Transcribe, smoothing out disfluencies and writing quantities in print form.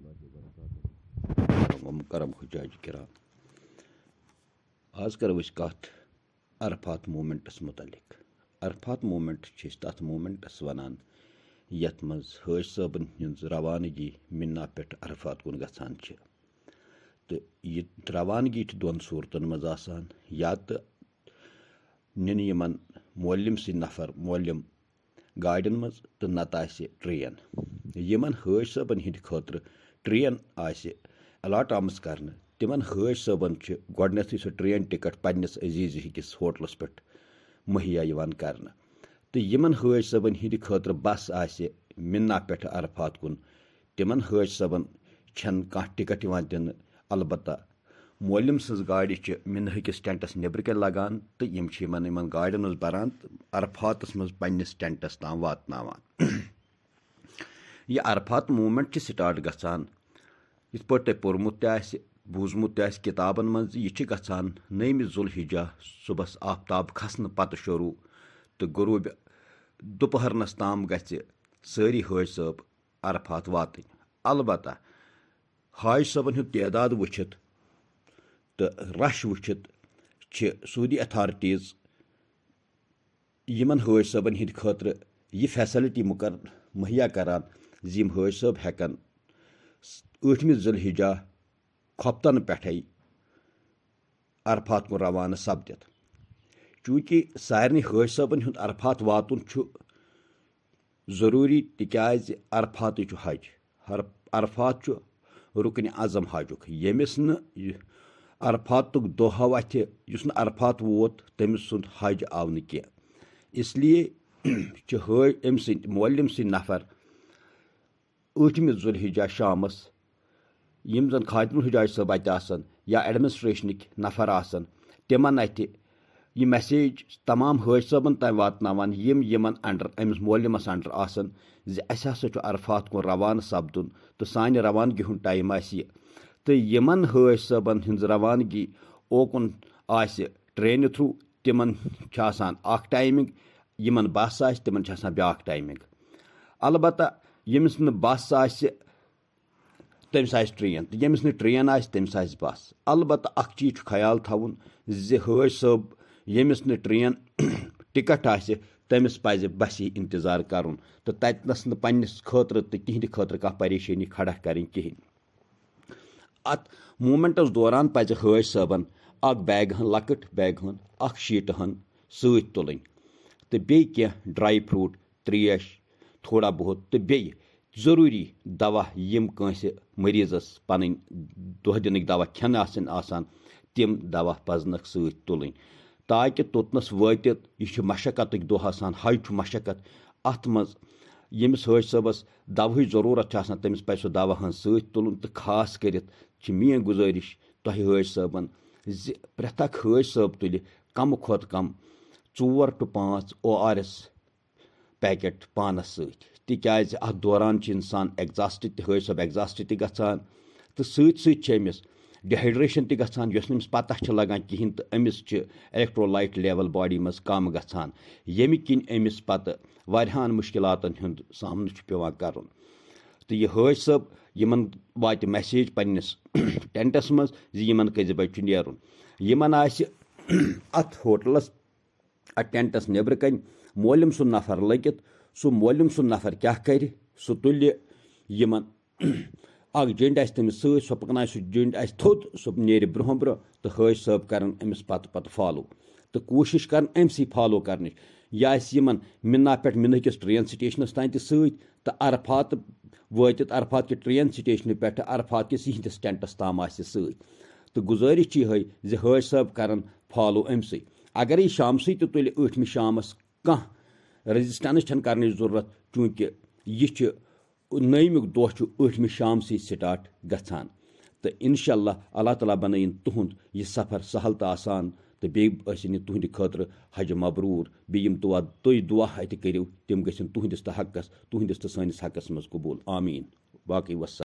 करम हुजाज किराम आज करो कत अरफात मूवमेंटस मुतलिक। अरफात मूवमेंट तथ मूवमेंटस वनान यथ मज हज साबन हज रवानगी मिन्ना पे अरफात कुन गसान तो यह रवानगी दोन सूरतन मज आसान या तो निन यमन मोलिम सी नफर मोलिम गाड़ियन मज तो नत ट्रेन यमन हज साबन हिंद खतर ट्रेन अलाट आमस कर तिमन हज साबन गोडनैथै सो ट्रेन टिकट पन्निस अजीज हकिस होटलस पे मुहैया कर तो यमन हज साबन हिंद खतर बस मिन्ना पे अरफात कुन तिमन हज साबन छन कह टिकट दिन अलबत्ता मोलिम सज गाड़ी मिन्ना हकिस टेंटस नबर कन लगान तो यमन गाड़ियन मज बरान अरफातस मज पन्निस टेंटस ताम वातनावान। यह अरफात मूवमेंट स्टार्ट गसान इत पे तुम पोर्मुत बूजमुत किताबन मज यह गसान 9 जुल्हिज्जा सुबह आफ्ताब खसन पत शुरू तो गुरूब दोपहरनस ताम गि सारी हज साब अरफात वात अलबत्ता हज साबन हुंद तादाद वुचित तो रश वुचित सऊदी अथॉरिटीज यमन हज साबन हिंद खतर यह फैसिलिटी मुहैया करान जिम हज साब हेकन 8 जुल्हिज्जा खोप्तन पे अरफात कुन रवाना सपदित चूँकि सारे हज साबन हुंद अरफात वातुन जरूरी तिकाज अरफात हज अरफात रुकन आजम हजुक यमिस न अरफात दोह वथ अरफात वोत तमिस सुंद हज आव न कह इसलिए हज अम मोलिम सद नफर 8 जुल्हिज्जा शामस यम जन खातिमुल हुजाज साहब अत या एडमिनिस्ट्रेशनिक नफर आसन तिमन अत यह मैसेज तमाम हज साबन तम वातनावान यमन अंडर अमिस मोलिमस अंडर आसन हसा अरफात कुन रवान सपदुन तो सान रवानगी हुंद टाइम तो यमन हज साबन हिंज रवानगी ओकुन ट्रेन थ्रू तिमन टाइमिंग यमन बस तिमन ब्याक टाइमिंग अलबत्ता यमिस न बस तमिस ट्रेन तो यमिस न ट्रेन तमिस बस अलबत्ता अख चीज ख्याल थवन हज साहब यमिस न ट्रेन टिकट तमिस पज बस इंतजार कर तो ततनस न पन्निस खतर तो तिहंद खतर कह परेशानी खड़ा करें कहें अत मूवमेंटस दौरान पज हज साबन अख बैग हन लकट बैग हन अख शीट हन सत तुलन तो बे ड्राई फ्रूट त्रेश थोड़ा बहुत तो बे जरूरी दवा यम कंस मरीजस पन दह दिन दवा खेन आसान तिम दवा पजनक सत तुलन ताकि तोतनस वातित यह मशक्कत दोह आसान हज मशक्कत अत मज यमिस हज साबस दवा जरूरत तमिस पज सह दवा हन सत तुलन तो खास कर मेन गुजारिश तह हज साबन प्रथ हज साब तुल कम खुद कम 4 to 5 ORS पैकेट पानस तिकाज अत दौरान इंसान एग्जास्ट हज साब एग्जास्ट गसान तो समिस डिहाइड्रेशन गसान नमिस पता लगान कहें तो अमिस इलेक्ट्रोलाइट लेवल बॉडी मज कम गसान यम किन अमिस पत वारियान मुश्किलातन हुंद सामना पेवान कर तो यह हज साब यमन वात मैसेज पन्निस टेंटस मज यमन कज बज नेरुन यमन अत होटलस अत टेंटस नबर कन मोलिम सुन नफर लगित सो मोलिम सुन नफर क्या कर सह तुल यमन अख जंड तमिस सह पकन सह जंड थोद सह नेर ब्रोह ब्रोह तो हज साहब कर अमिस पत फॉलो तो कोशिश कर अमसी फॉलो कर यमन मिन्ना पे मिन्ना किस ट्रेन स्टेशनस तान तो अरफात वातित अरफात के ट्रेन स्टेशन पे अरफात किस यहंदिस टेंटस ताम तो गुजारिश यह हज साहब कर फॉलो अमसी अगर यह शामस तो तुल 8 शामस कह रेजिस्टेंस कर जरूरत चूँकि यह 9 दह 8 शाम स्टार्ट गसान तो इंशाअल्लाह अल्लाह ताला बनाइन तुहद यह सफ़र सहल तो आसान तो बेन तुहद खतर हज मबरूर बेम तुम दुआ अत करो तम गन तुहदिस तो हकस तुहदिस तो सानिस हकस मज कबूल आमीन बाकी वस।